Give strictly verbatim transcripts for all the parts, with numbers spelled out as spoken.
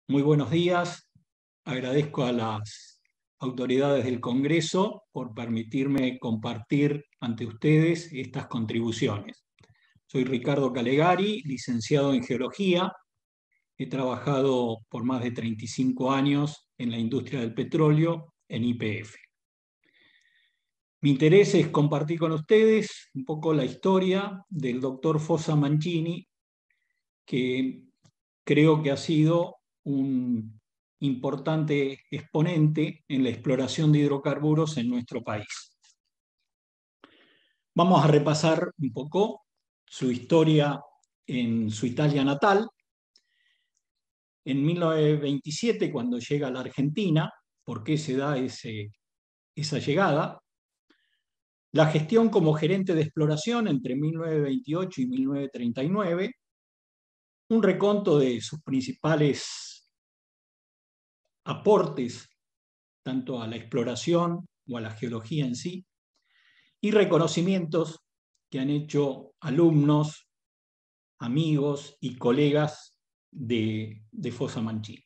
Muy buenos días. Agradezco a las autoridades del Congreso por permitirme compartir ante ustedes estas contribuciones. Soy Ricardo Calegari, licenciado en Geología. He trabajado por más de treinta y cinco años en la industria del petróleo en Y P F. Mi interés es compartir con ustedes un poco la historia del doctor Fossa Mancini, que creo que ha sido un importante exponente en la exploración de hidrocarburos en nuestro país. Vamos a repasar un poco su historia en su Italia natal. En mil novecientos veintisiete, cuando llega a la Argentina, ¿por qué se da ese, esa llegada? La gestión como gerente de exploración entre mil novecientos veintiocho y mil novecientos treinta y nueve, un reconto de sus principales aportes tanto a la exploración o a la geología en sí, y reconocimientos que han hecho alumnos, amigos y colegas de, de Fossa Mancini.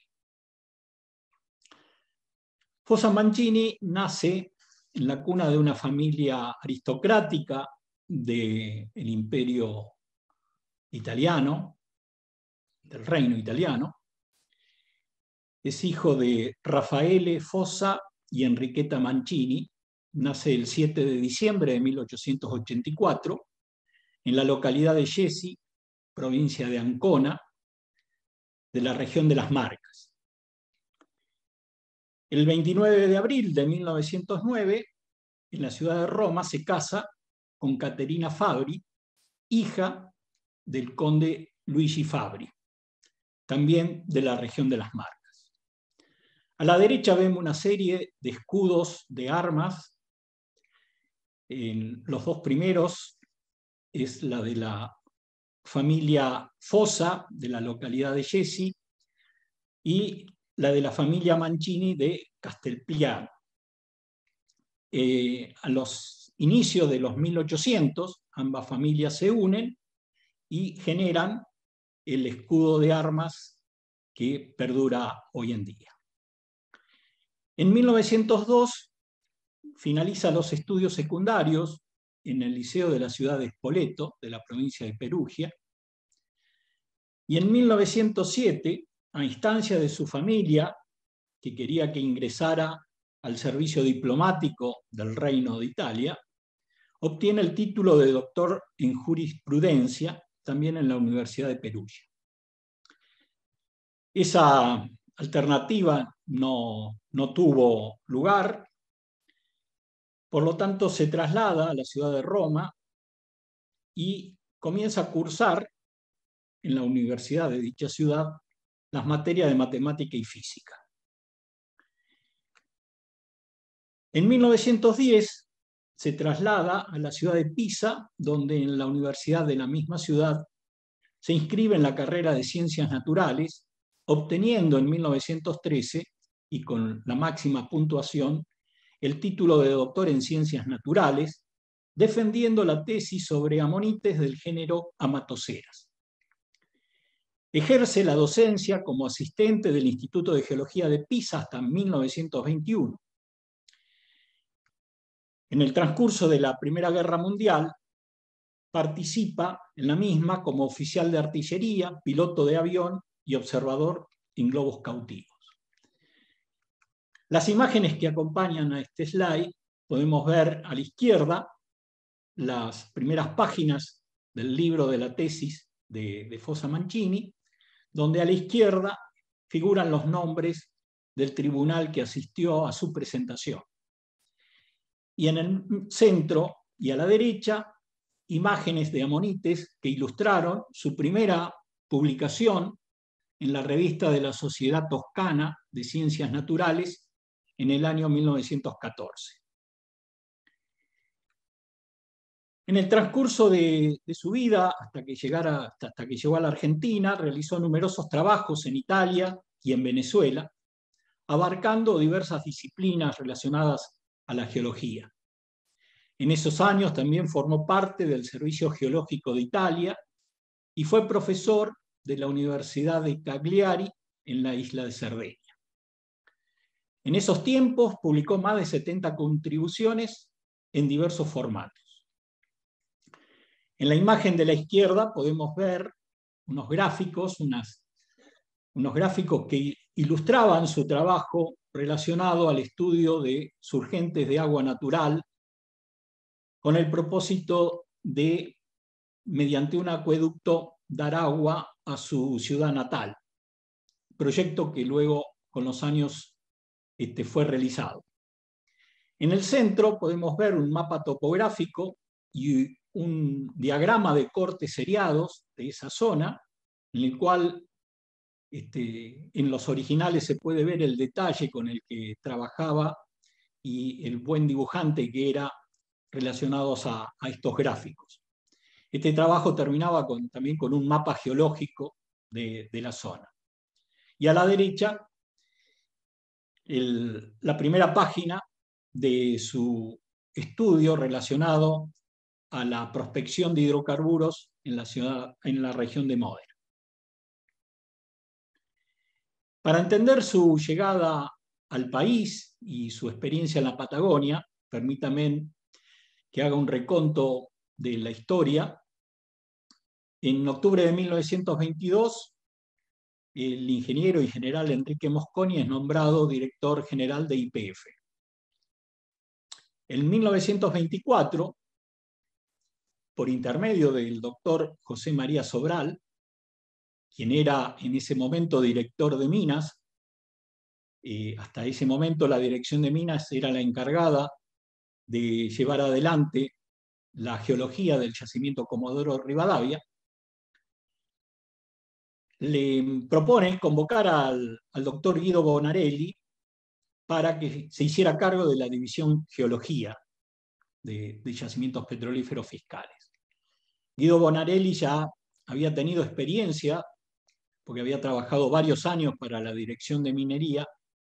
Fossa Mancini nace en la cuna de una familia aristocrática del Imperio italiano, del Reino italiano. Es hijo de Raffaele Fossa y Enriqueta Mancini. Nace el siete de diciembre de mil ochocientos ochenta y cuatro en la localidad de Jesi, provincia de Ancona, de la región de las Marcas. El veintinueve de abril de mil novecientos nueve, en la ciudad de Roma, se casa con Caterina Fabri, hija del conde Luigi Fabri, también de la región de las Marcas. A la derecha vemos una serie de escudos de armas. En los dos primeros es la de la familia Fossa, de la localidad de Jesi, y la de la familia Mancini de Castelpiano. Eh, a los inicios de los mil ochocientos, ambas familias se unen y generan el escudo de armas que perdura hoy en día. En mil novecientos dos finaliza los estudios secundarios en el Liceo de la ciudad de Spoleto, de la provincia de Perugia, y en mil novecientos siete, a instancia de su familia, que quería que ingresara al servicio diplomático del Reino de Italia, obtiene el título de doctor en jurisprudencia, también en la Universidad de Perugia. Esa alternativa no, no tuvo lugar, por lo tanto se traslada a la ciudad de Roma y comienza a cursar en la universidad de dicha ciudad las materias de matemática y física. En mil novecientos diez se traslada a la ciudad de Pisa, donde en la universidad de la misma ciudad se inscribe en la carrera de Ciencias Naturales, obteniendo en mil novecientos trece, y con la máxima puntuación, el título de doctor en Ciencias Naturales, defendiendo la tesis sobre amonites del género Amatoceras. Ejerce la docencia como asistente del Instituto de Geología de Pisa hasta mil novecientos veintiuno. En el transcurso de la Primera Guerra Mundial, participa en la misma como oficial de artillería, piloto de avión y observador en globos cautivos. Las imágenes que acompañan a este slide podemos ver a la izquierda las primeras páginas del libro de la tesis de, de Fossa Mancini, donde a la izquierda figuran los nombres del tribunal que asistió a su presentación. Y en el centro y a la derecha, imágenes de amonites que ilustraron su primera publicación en la revista de la Sociedad Toscana de Ciencias Naturales en el año mil novecientos catorce. En el transcurso de, de su vida, hasta que, llegara, hasta, hasta que llegó a la Argentina, realizó numerosos trabajos en Italia y en Venezuela, abarcando diversas disciplinas relacionadas a la geología. En esos años también formó parte del Servicio Geológico de Italia y fue profesor de la Universidad de Cagliari en la isla de Cerdeña. En esos tiempos publicó más de setenta contribuciones en diversos formatos. En la imagen de la izquierda podemos ver unos gráficos, unas, unos gráficos que ilustraban su trabajo relacionado al estudio de surgentes de agua natural con el propósito de, mediante un acueducto, dar agua a su ciudad natal, proyecto que luego, con los años, este, fue realizado. En el centro podemos ver un mapa topográfico y un diagrama de cortes seriados de esa zona, en el cual este, en los originales se puede ver el detalle con el que trabajaba y el buen dibujante que era relacionados a, a estos gráficos. Este trabajo terminaba con, también con un mapa geológico de, de la zona. Y a la derecha, el, la primera página de su estudio relacionado a la prospección de hidrocarburos en la, ciudad, en la región de Módena. Para entender su llegada al país y su experiencia en la Patagonia, permítanme que haga un reconto de la historia. En octubre de mil novecientos veintidós, el ingeniero y general Enrique Mosconi es nombrado director general de Y P F. En mil novecientos veinticuatro, por intermedio del doctor José María Sobral, quien era en ese momento director de Minas, eh, hasta ese momento la dirección de Minas era la encargada de llevar adelante la geología del yacimiento Comodoro Rivadavia, le propone convocar al, al doctor Guido Bonarelli para que se hiciera cargo de la división geología de, de yacimientos petrolíferos fiscales. Guido Bonarelli ya había tenido experiencia, porque había trabajado varios años para la dirección de minería,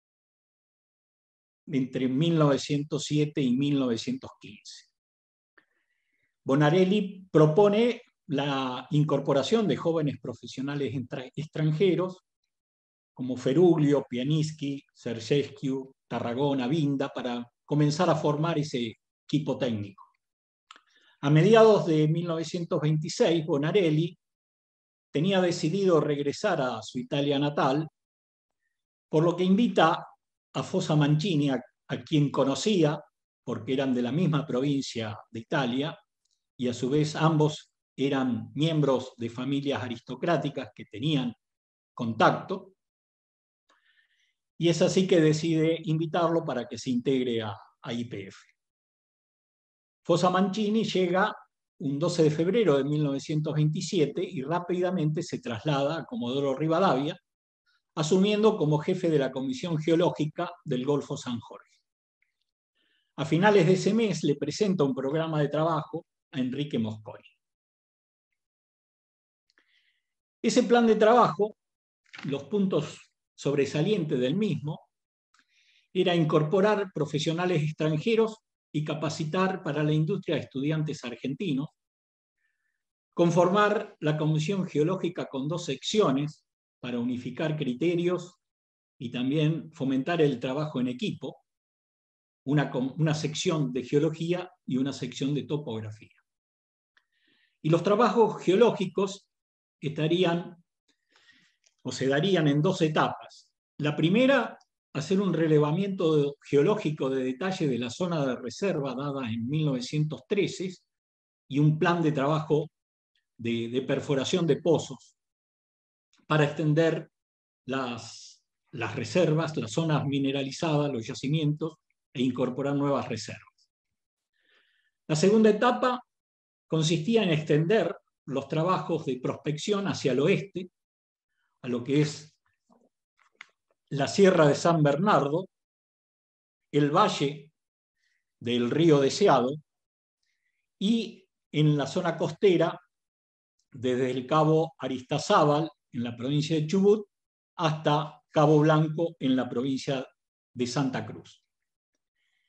entre mil novecientos siete y mil novecientos quince. Bonarelli propone la incorporación de jóvenes profesionales extranjeros como Feruglio, Pianiski, Sergescu, Tarragona, Vinda, para comenzar a formar ese equipo técnico. A mediados de mil novecientos veintiséis, Bonarelli tenía decidido regresar a su Italia natal, por lo que invita a Fossa Mancini, a, a quien conocía, porque eran de la misma provincia de Italia, y a su vez ambos eran miembros de familias aristocráticas que tenían contacto, y es así que decide invitarlo para que se integre a, a Y P F. Fossa Mancini llega un doce de febrero de mil novecientos veintisiete y rápidamente se traslada a Comodoro Rivadavia, asumiendo como jefe de la Comisión Geológica del Golfo San Jorge. A finales de ese mes le presenta un programa de trabajo a Enrique Mosconi. Ese plan de trabajo, los puntos sobresalientes del mismo, era incorporar profesionales extranjeros y capacitar para la industria a estudiantes argentinos, conformar la Comisión Geológica con dos secciones para unificar criterios y también fomentar el trabajo en equipo, una, una sección de geología y una sección de topografía. Y los trabajos geológicos estarían o se darían en dos etapas. La primera, hacer un relevamiento geológico de detalle de la zona de reserva dada en mil novecientos trece y un plan de trabajo de, de perforación de pozos para extender las, las reservas, las zonas mineralizadas, los yacimientos, e incorporar nuevas reservas. La segunda etapa consistía en extender los trabajos de prospección hacia el oeste, a lo que es la Sierra de San Bernardo, el valle del río Deseado y en la zona costera desde el cabo Aristazábal en la provincia de Chubut hasta Cabo Blanco en la provincia de Santa Cruz.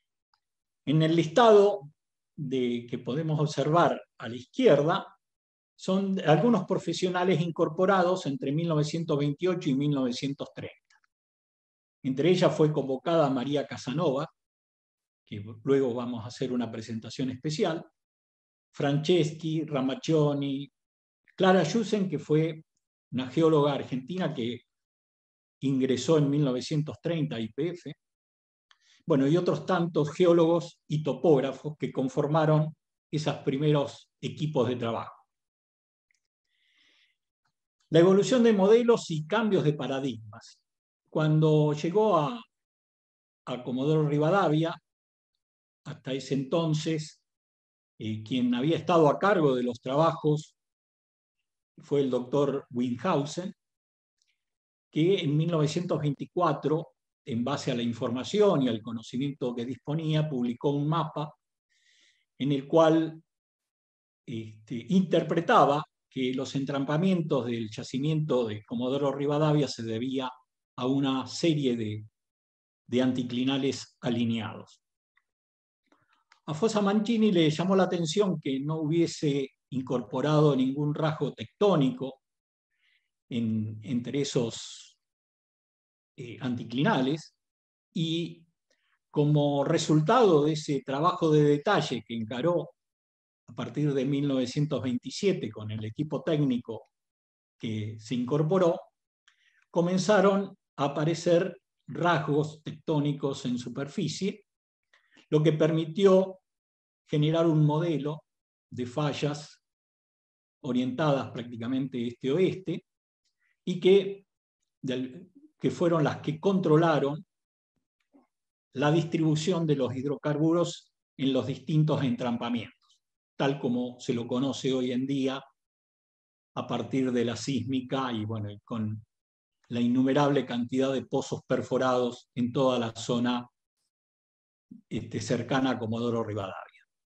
En el listado de, que podemos observar a la izquierda son algunos profesionales incorporados entre mil novecientos veintiocho y mil novecientos treinta. Entre ellas fue convocada María Casanova, que luego vamos a hacer una presentación especial, Franceschi, Ramaccioni, Clara Jussen, que fue una geóloga argentina que ingresó en mil novecientos treinta a Y P F, bueno, y otros tantos geólogos y topógrafos que conformaron esos primeros equipos de trabajo. La evolución de modelos y cambios de paradigmas. Cuando llegó a, a Comodoro Rivadavia, hasta ese entonces, eh, quien había estado a cargo de los trabajos fue el doctor Winhausen, que en mil novecientos veinticuatro, en base a la información y al conocimiento que disponía, publicó un mapa en el cual este, interpretaba que los entrampamientos del yacimiento de Comodoro Rivadavia se debía a una serie de, de anticlinales alineados. A Fossa Mancini le llamó la atención que no hubiese incorporado ningún rasgo tectónico en, entre esos eh, anticlinales, y como resultado de ese trabajo de detalle que encaró a partir de mil novecientos veintisiete con el equipo técnico que se incorporó, comenzaron a aparecer rasgos tectónicos en superficie, lo que permitió generar un modelo de fallas orientadas prácticamente este-oeste y que, que fueron las que controlaron la distribución de los hidrocarburos en los distintos entrampamientos, tal como se lo conoce hoy en día a partir de la sísmica y bueno, con la innumerable cantidad de pozos perforados en toda la zona este, cercana a Comodoro Rivadavia.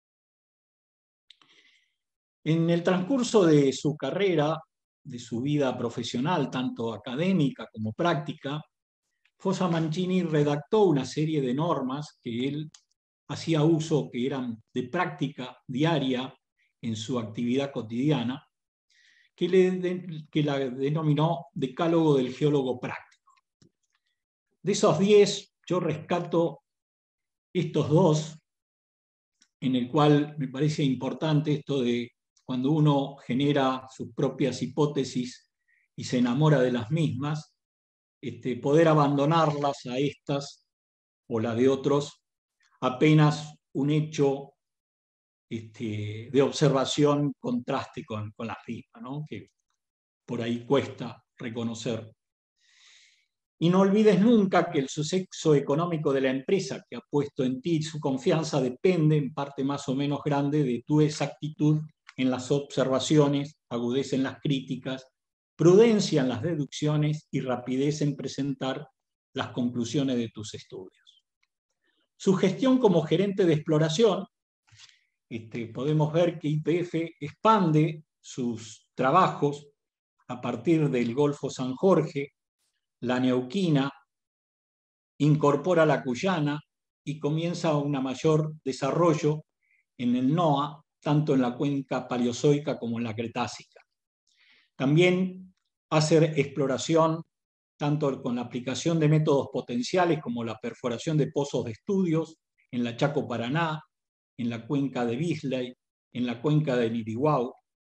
En el transcurso de su carrera, de su vida profesional, tanto académica como práctica, Fossa Mancini redactó una serie de normas que él hacía uso, que eran de práctica diaria en su actividad cotidiana, que, le, que la denominó Decálogo del Geólogo Práctico. De esos diez, yo rescato estos dos, en el cual me parece importante esto de cuando uno genera sus propias hipótesis y se enamora de las mismas, este, poder abandonarlas a estas o la de otros apenas un hecho este, de observación contraste con, con las mismas, ¿no? Que por ahí cuesta reconocer. Y no olvides nunca que el suceso económico de la empresa que ha puesto en ti su confianza depende en parte más o menos grande de tu exactitud en las observaciones, agudeza en las críticas, prudencia en las deducciones y rapidez en presentar las conclusiones de tus estudios. Su gestión como gerente de exploración, este, podemos ver que Y P F expande sus trabajos a partir del Golfo San Jorge, la Neuquina, incorpora la Cuyana y comienza un mayor desarrollo en el NOA, tanto en la cuenca paleozoica como en la cretácica. También hace exploración tanto con la aplicación de métodos potenciales como la perforación de pozos de estudios en la Chaco Paraná, en la cuenca de Beasley, en la cuenca del Iriguau.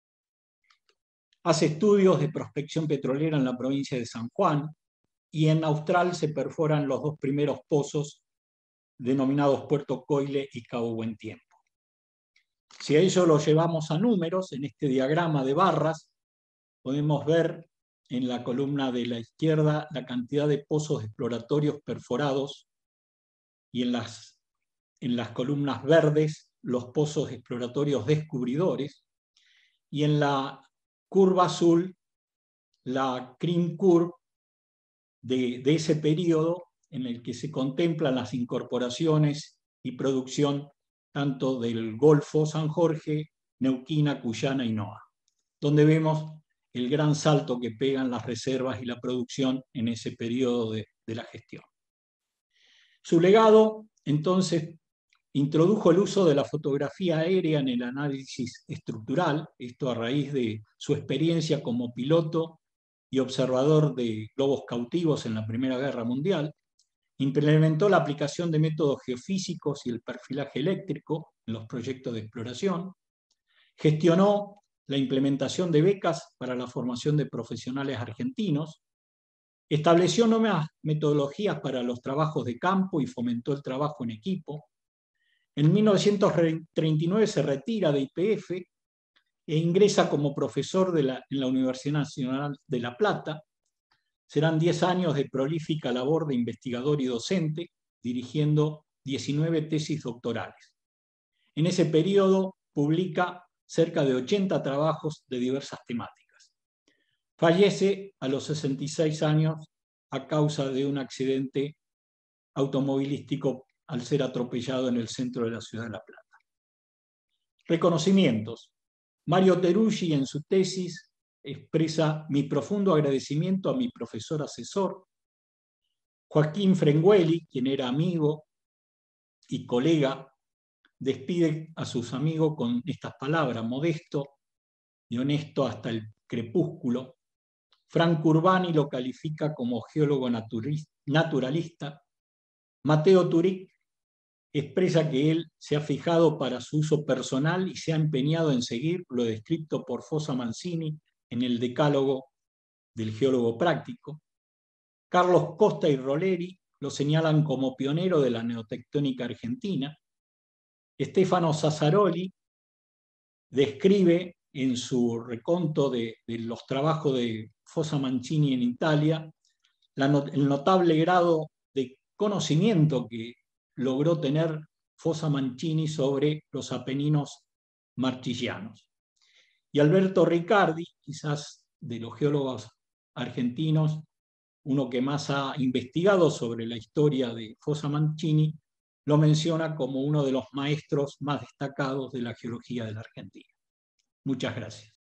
Hace estudios de prospección petrolera en la provincia de San Juan, y en Austral se perforan los dos primeros pozos denominados Puerto Coile y Cabo Buen Tiempo. Si a ello lo llevamos a números, en este diagrama de barras podemos ver en la columna de la izquierda la cantidad de pozos exploratorios perforados y en las, en las columnas verdes los pozos exploratorios descubridores, y en la curva azul la cream curve de, de ese periodo en el que se contemplan las incorporaciones y producción tanto del Golfo San Jorge, Neuquina, Cuyana y NOA, donde vemos el gran salto que pegan las reservas y la producción en ese periodo de, de la gestión. Su legado, entonces, introdujo el uso de la fotografía aérea en el análisis estructural, esto a raíz de su experiencia como piloto y observador de globos cautivos en la Primera Guerra Mundial. Implementó la aplicación de métodos geofísicos y el perfilaje eléctrico en los proyectos de exploración. Gestionó la implementación de becas para la formación de profesionales argentinos. Estableció nuevas metodologías para los trabajos de campo y fomentó el trabajo en equipo. En mil novecientos treinta y nueve se retira de I P F e ingresa como profesor de la, en la Universidad Nacional de La Plata. Serán diez años de prolífica labor de investigador y docente, dirigiendo diecinueve tesis doctorales. En ese periodo publica cerca de ochenta trabajos de diversas temáticas. Fallece a los sesenta y seis años a causa de un accidente automovilístico al ser atropellado en el centro de la ciudad de La Plata. Reconocimientos. Mario Teruggi, en su tesis, expresa mi profundo agradecimiento a mi profesor asesor. Joaquín Frengueli, quien era amigo y colega, despide a sus amigos con estas palabras: modesto y honesto hasta el crepúsculo. Franco Urbani lo califica como geólogo naturalista. Mateo Turic expresa que él se ha fijado para su uso personal y se ha empeñado en seguir lo descrito por Fossa Mancini en el decálogo del geólogo práctico. Carlos Costa y Roleri lo señalan como pionero de la neotectónica argentina. Stefano Sassaroli describe en su reconto de, de los trabajos de Fossa Mancini en Italia la, el notable grado de conocimiento que logró tener Fossa Mancini sobre los Apeninos marchigianos. Y Alberto Riccardi, quizás de los geólogos argentinos, uno que más ha investigado sobre la historia de Fossa Mancini, lo menciona como uno de los maestros más destacados de la geología de la Argentina. Muchas gracias.